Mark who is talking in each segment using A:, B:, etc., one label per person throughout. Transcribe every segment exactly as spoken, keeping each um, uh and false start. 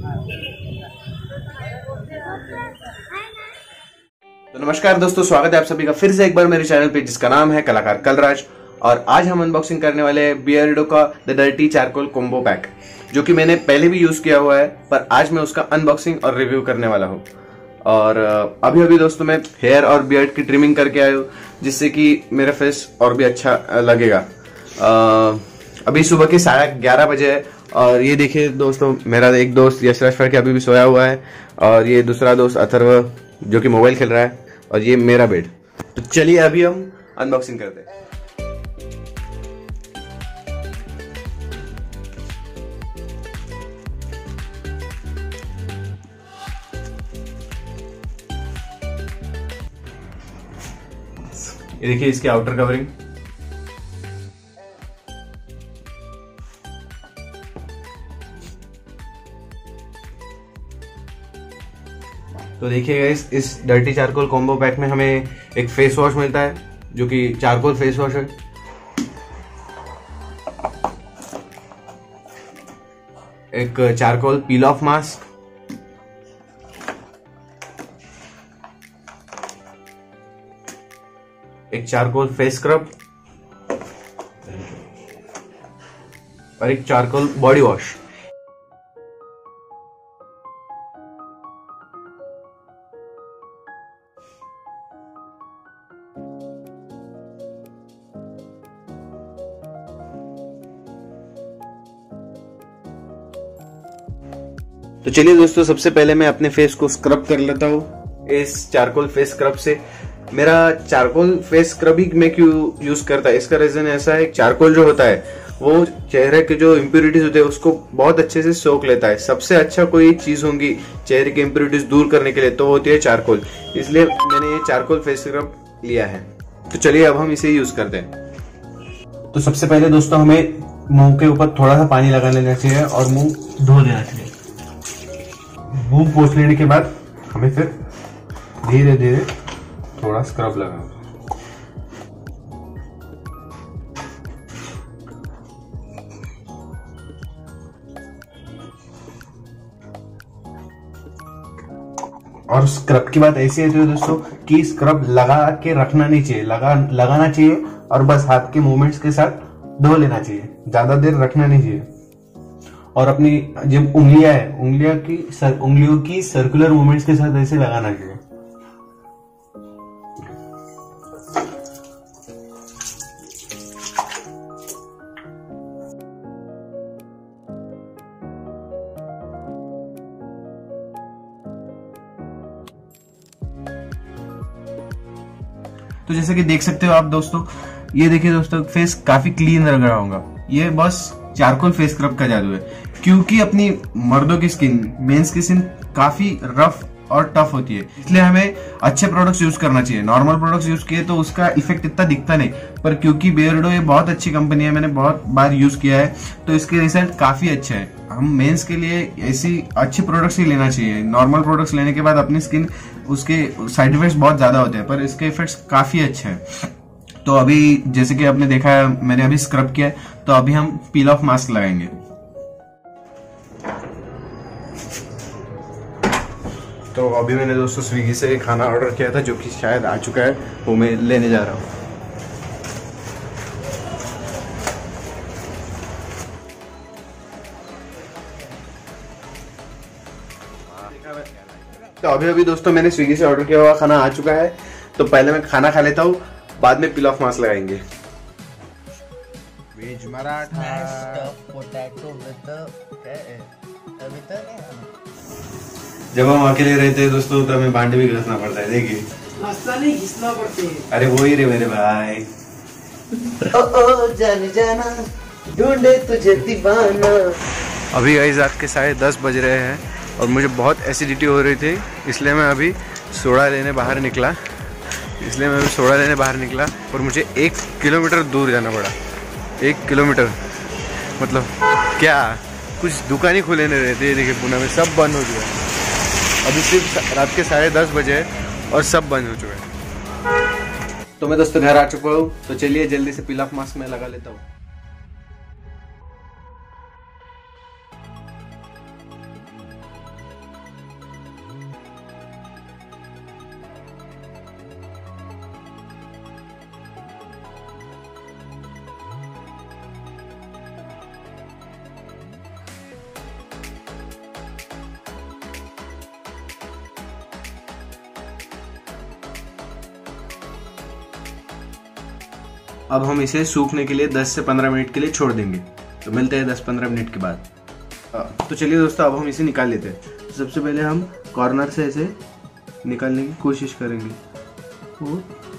A: तो नमस्कार दोस्तों, स्वागत है आप सभी का फिर से एक बार मेरे चैनल पे जिसका नाम है कलाकार कलराज। और आज हम अनबॉक्सिंग करने वाले हैं बियर्डो का the dirty charcoal combo pack, जो कि मैंने पहले भी यूज किया हुआ है, पर आज मैं उसका अनबॉक्सिंग और रिव्यू करने वाला हूँ। और अभी अभी दोस्तों मैं हेयर और बियर्ड की ट्रिमिंग करके आया हूँ, जिससे कि मेरा फेस और भी अच्छा लगेगा। अभी सुबह के साढ़े ग्यारह बजे है और ये देखिए दोस्तों, मेरा एक दोस्त यशराज फड़के अभी भी सोया हुआ है और ये दूसरा दोस्त अथर्व जो कि मोबाइल खेल रहा है, और ये मेरा बेड। तो चलिए अभी हम अनबॉक्सिंग करते हैं। ये देखिए इसकी आउटर कवरिंग। तो देखिएगा इस इस डर्टी चारकोल कॉम्बो पैक में हमें एक फेस वॉश मिलता है, जो कि चारकोल फेस वॉश है। एक चारकोल पील ऑफ मास्क, एक चारकोल फेस स्क्रब और एक चारकोल बॉडी वॉश। तो चलिए दोस्तों, सबसे पहले मैं अपने फेस को स्क्रब कर लेता हूँ इस चारकोल फेस स्क्रब से। मेरा चारकोल फेस स्क्रब ही मैं क्यों यूज करता है, इसका रीजन ऐसा है, चारकोल जो होता है वो चेहरे के जो इम्प्योरिटीज होते हैं उसको बहुत अच्छे से सोख लेता है। सबसे अच्छा कोई चीज होगी चेहरे की इम्प्योरिटीज दूर करने के लिए तो होती है चारकोल, इसलिए मैंने ये चारकोल फेस स्क्रब लिया है। तो चलिए अब हम इसे यूज करते हैं। तो सबसे पहले दोस्तों हमें मुंह के ऊपर थोड़ा सा पानी लगा लेना चाहिए और मुंह धो देना चाहिए। मुंह पोंछ लेने के बाद हमें फिर धीरे धीरे थोड़ा स्क्रब लगाना। और स्क्रब की बात ऐसी है दोस्तों कि स्क्रब लगा के रखना नहीं चाहिए, लगा लगाना चाहिए और बस हाथ के मूवमेंट्स के साथ धो लेना चाहिए, ज्यादा देर रखना नहीं चाहिए। और अपनी जब उंगलियां है उंगलियां की सर, उंगलियों की सर्कुलर मूवमेंट्स के साथ ऐसे लगाना चाहिए। तो जैसे कि देख सकते हो आप दोस्तों, ये देखिए दोस्तों फेस काफी क्लीन लग रहा होगा। ये बस चारकोल फेस स्क्रब का जादू है, क्योंकि अपनी मर्दों की स्किन, मेंस की स्किन काफी रफ और टफ होती है, इसलिए हमें अच्छे प्रोडक्ट्स यूज करना चाहिए। नॉर्मल प्रोडक्ट्स यूज किए तो उसका इफेक्ट इतना दिखता नहीं, पर क्योंकि बियर्डो ये बहुत अच्छी कंपनी है, मैंने बहुत बार यूज किया है, तो इसके रिजल्ट काफी अच्छे हैं। हम मेंस के लिए ऐसी अच्छे प्रोडक्ट्स ही लेना चाहिए। नॉर्मल प्रोडक्ट्स लेने के बाद अपनी स्किन, उसके साइड इफेक्ट्स बहुत ज्यादा होते हैं, पर इसके इफेक्ट्स काफी अच्छे हैं। तो अभी जैसे कि आपने देखा है, मैंने अभी स्क्रब किया है, तो अभी हम पील ऑफ मास्क लगाएंगे। तो अभी मैंने दोस्तों स्विगी से खाना ऑर्डर किया था, जो कि शायद आ चुका है, वो मैं लेने जा रहा हूँ। तो अभी अभी दोस्तों मैंने स्विगी से ऑर्डर किया हुआ खाना आ चुका है, तो पहले मैं खाना खा लेता हूँ, बाद में पील ऑफ मास्क लगाएंगे। वेज मराठा पोटैटो जब हम अकेले रहते हैं दोस्तों तो हमें भांडे भी घसना पड़ता है। देखिए
B: घसना नहीं घिसना पड़ते हैं।
A: अरे वो ही रे मेरे भाई।
B: ओ ओ जाने जाना ढूंढे तुझे दीवाना।
A: अभी गाइस रात के साढ़े दस बज रहे हैं और मुझे बहुत एसिडिटी हो रही थी, इसलिए मैं अभी सोडा लेने बाहर निकला इसलिए मैं अभी सोडा लेने बाहर निकला और मुझे एक किलोमीटर दूर जाना पड़ा। एक किलोमीटर मतलब क्या, कुछ दुकानें खुले नहीं रहते। देखिए पुणे में सब बंद हो चुका है, अभी सिर्फ रात के साढ़े दस बजे और सब बंद हो चुका है। तो मैं दोस्तों घर आ चुका हूँ, तो चलिए जल्दी से पील ऑफ मास्क में लगा लेता हूँ। अब हम इसे सूखने के लिए दस से पंद्रह मिनट के लिए छोड़ देंगे। तो मिलते हैं दस पंद्रह मिनट के बाद। तो चलिए दोस्तों, अब हम इसे निकाल लेते हैं। तो सबसे पहले हम कॉर्नर से ऐसे निकालने की कोशिश करेंगे। वो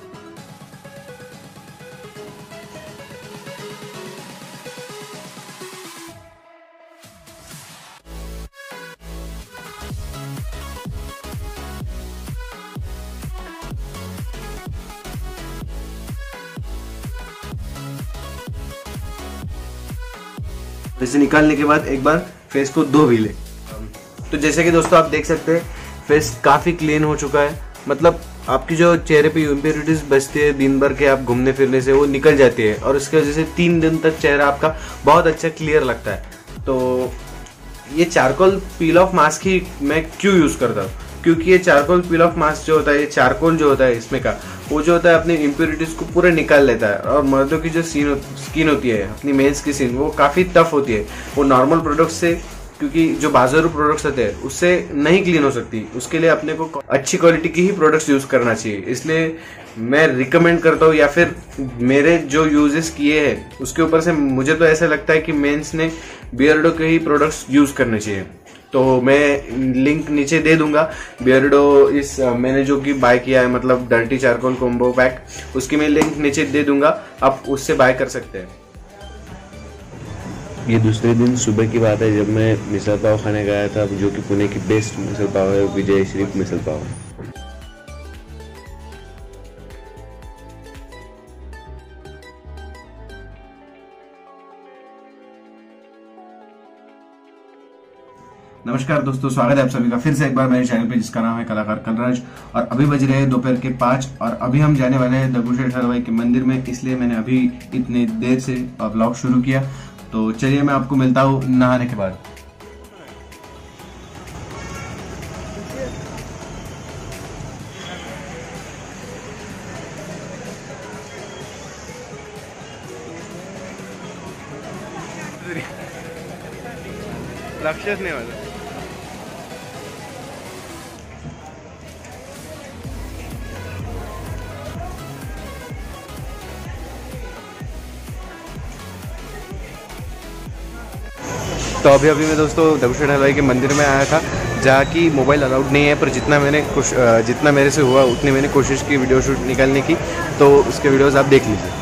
A: इसे निकालने के बाद एक बार फेस को धो भी ले। तो जैसे कि दोस्तों आप देख सकते हैं, फेस काफी क्लीन हो चुका है। मतलब आपकी जो चेहरे पे इम्प्योरिटीज बचती है दिन भर के आप घूमने फिरने से, वो निकल जाती है और उसकी वजह से तीन दिन तक चेहरा आपका बहुत अच्छा क्लियर लगता है। तो ये चारकोल पील ऑफ मास्क ही मैं क्यों यूज करता हूँ, क्योंकि ये चारकोल पील ऑफ मास्क जो होता है, ये चारकोल जो होता है इसमें का, वो जो होता है अपनी इम्प्योरिटीज को पूरा निकाल लेता है। और मर्दों की जो सीन स्किन होती है, अपनी मेंस की स्किन, वो काफी टफ होती है। वो नॉर्मल प्रोडक्ट से, क्योंकि जो बाजारू प्रोडक्ट्स होते हैं उससे नहीं क्लीन हो सकती। उसके लिए अपने को अच्छी क्वालिटी की ही प्रोडक्ट्स यूज करना चाहिए। इसलिए मैं रिकमेंड करता हूँ, या फिर मेरे जो यूजेस किए हैं उसके ऊपर से मुझे तो ऐसा लगता है कि मेंस ने बियर्डो के ही प्रोडक्ट्स यूज करने चाहिए। तो मैं लिंक नीचे दे दूंगा। बियर्डो इस मैंने जो कि बाय किया है, मतलब डर्टी चारकोल कॉम्बो पैक, उसकी मैं लिंक नीचे दे दूंगा, आप उससे बाय कर सकते हैं।
C: ये दूसरे दिन सुबह की बात है, जब मैं मिसल पाव खाने गया था, जो कि पुणे की बेस्ट मिसल पाव है, विजय श्री मिसल पाव।
A: नमस्कार दोस्तों, स्वागत है आप सभी का फिर से एक बार मेरे चैनल पे, जिसका नाम है कलाकार कलराज। और अभी बज रहे हैं दोपहर के पाँच और अभी हम जाने वाले हैं दगुशेठ हलवाई के मंदिर में। इसलिए मैंने अभी इतने देर से व्लॉग शुरू किया। तो चलिए मैं आपको मिलता हूँ नहाने के बाद। राक्षस नहीं वाला। तो अभी अभी मैं दोस्तों दगुशेठ हलवाई के मंदिर में आया था, जहाँ की मोबाइल अलाउड नहीं है, पर जितना मैंने जितना मेरे से हुआ उतनी मैंने कोशिश की वीडियो शूट निकालने की। तो उसके वीडियोस आप देख लीजिए।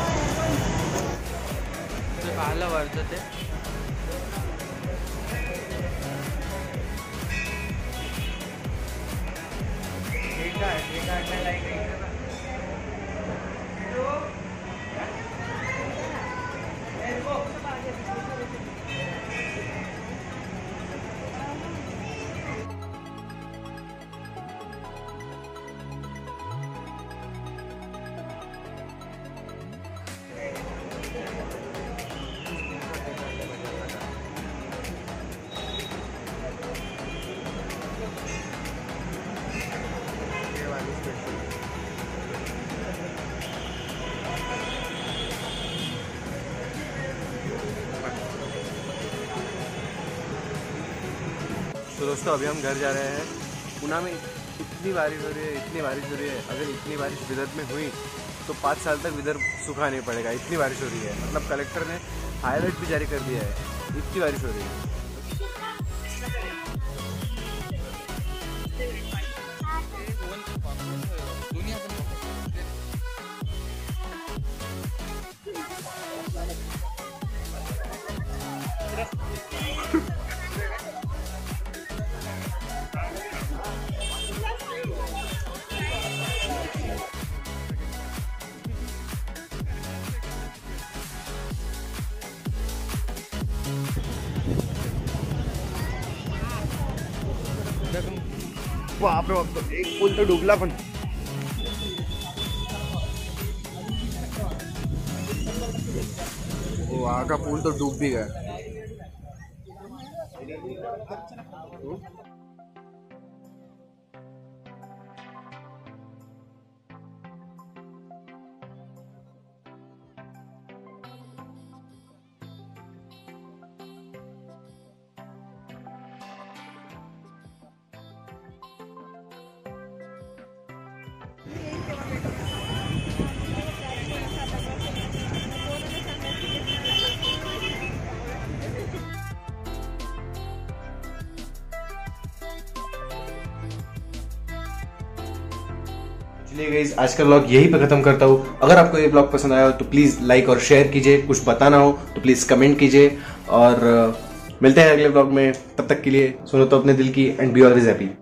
A: तो दोस्तों अभी हम घर जा रहे हैं। पुणे में इतनी बारिश हो रही है, इतनी बारिश हो रही है, अगर इतनी बारिश विदर्भ में हुई तो पाँच साल तक विदर्भ सूखा नहीं पड़ेगा। इतनी बारिश हो रही है, मतलब कलेक्टर ने हाई अलर्ट भी जारी कर दिया है, इतनी बारिश हो रही है। बाप रे बाप, एक पूल तो डूबला पण। वो वहाँ का पूल तो डूब भी गया। चलिए गाइस, आज का व्लॉग यहीं पे खत्म करता हूँ। अगर आपको ये व्लॉग पसंद आया हो तो प्लीज लाइक और शेयर कीजिए, कुछ बताना हो तो प्लीज कमेंट कीजिए और मिलते हैं अगले व्लॉग में। तब तक के लिए सुनो तो अपने दिल की एंड बी ऑलवेज हैप्पी।